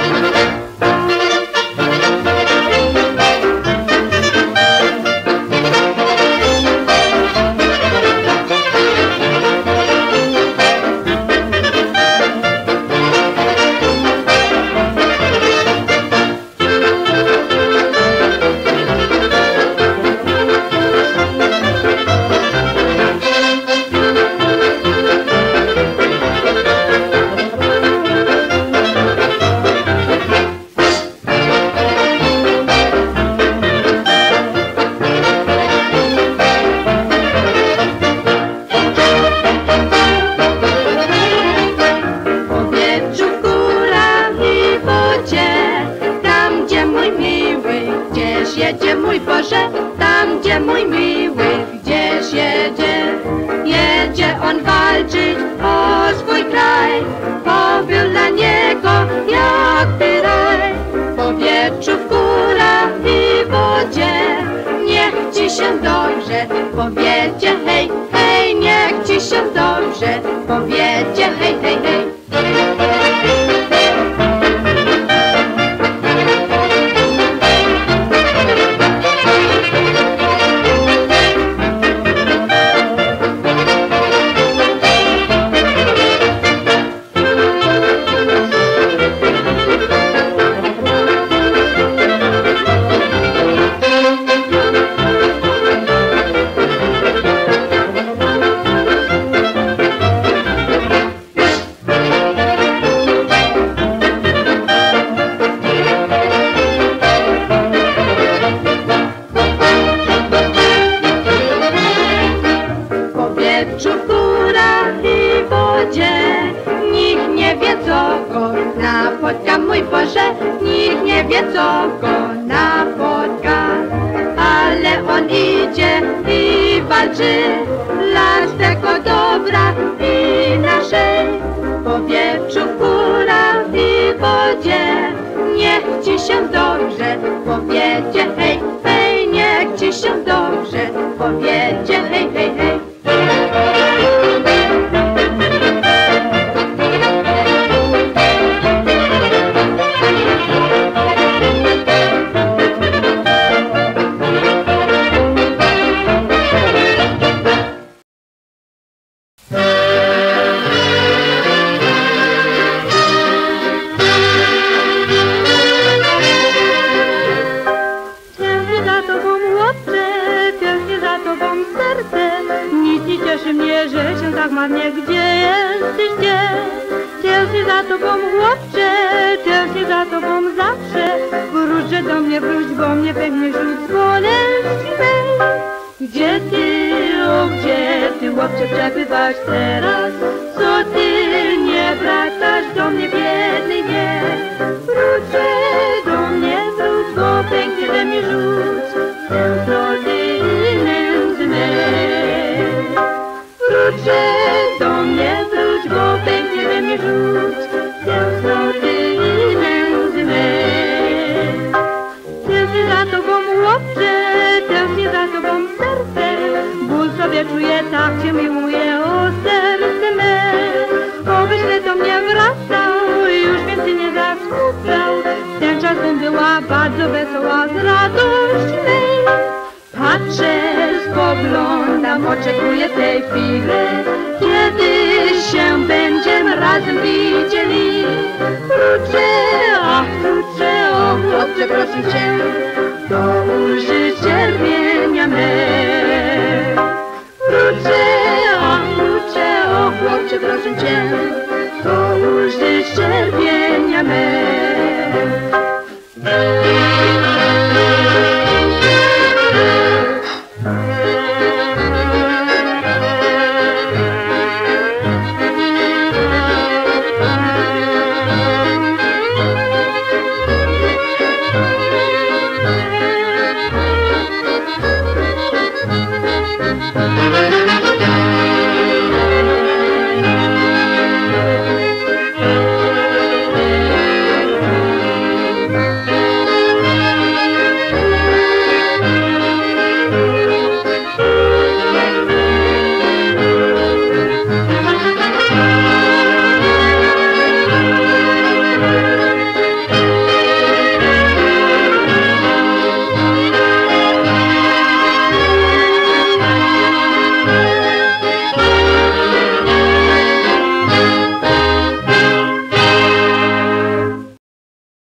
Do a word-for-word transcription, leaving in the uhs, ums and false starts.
jedzie mój Boże, tam gdzie mój miły gdzieś jedzie. Jedzie on walczyć o swój kraj, pobył dla niego jakby raj. W powietrzu, w górach i wodzie, niech ci się dobrze powiedzie, hej, hej, niech ci się dobrze powiedzie, hej, hej, hej. W górach i wodzie, nikt nie wie, co go napotka, mój Boże, nikt nie wie, co go napotka. Ale on idzie i walczy dla swego dobra i naszej. W powietrzu, w górach i wodzie, niech ci się dobrze powiedzie, hej, hej, niech ci się dobrze powiedzie, hej, hej, hej. Cieszy mnie, że się tak marnie, gdzie jesteś, gdzie? Cieszę za tobą, chłopcze, cieszę za tobą zawsze. Wróćże do mnie, wróć, bo mnie pewnie rzuć z boleści mej. Gdzie ty, o gdzie ty, chłopcze, przebywasz teraz? Co ty nie wracasz do mnie, biedny, nie? Wróćże do mnie, wróć, bo pięknie ze mnie rzuć tę rodzinę z mej. Wróćże do mnie, wróć, bo pięknie we mnie rzuć tę rodzinę z mej. Tęsknię za tobą, chłopcze, tęsknię za tobą serce. Ból sobie czuję, tak cię miłuję, o serce me. Obyś do mnie wracał, już więcej nie zasmucał. Ten czas bym była bardzo wesoła z radości mej. Patrzę, spoglądam, oczekuję tej chwili, kiedy się będziemy razem widzieli. Wróćże, ach, wróćże, o chłopcze, proszę cię, do